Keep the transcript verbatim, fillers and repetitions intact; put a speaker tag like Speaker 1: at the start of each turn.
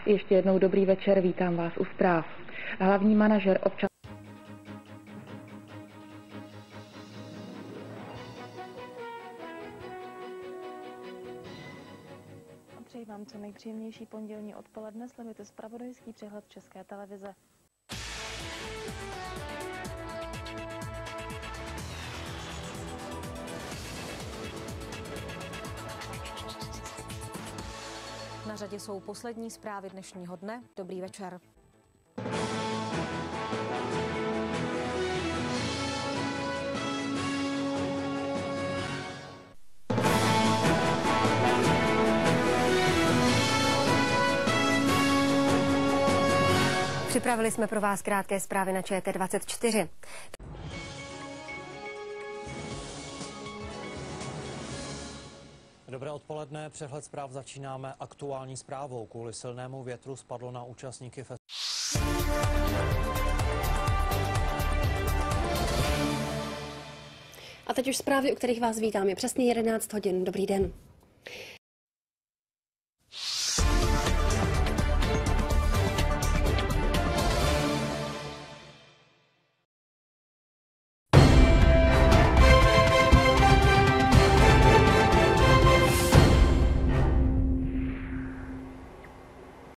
Speaker 1: Ještě jednou dobrý večer, vítám vás u zpráv. Hlavní manažer občas...
Speaker 2: Přeji vám co nejpříjemnější pondělní odpoledne, sledujete zpravodajský přehled České televize. Na řadě jsou poslední zprávy dnešního dne. Dobrý večer.
Speaker 3: Připravili jsme pro vás krátké zprávy na Č T dvacet čtyři.
Speaker 4: Dobré odpoledne, přehled zpráv začínáme aktuální zprávou. Kvůli silnému větru spadlo na účastníky festivalu.
Speaker 3: A teď už zprávy, u kterých vás vítám. Je přesně jedenáct hodin. Dobrý den.